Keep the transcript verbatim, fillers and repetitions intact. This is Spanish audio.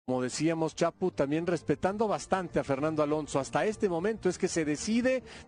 Como decíamos, Chapu, también respetando bastante a Fernando Alonso. Hasta este momento es que se decide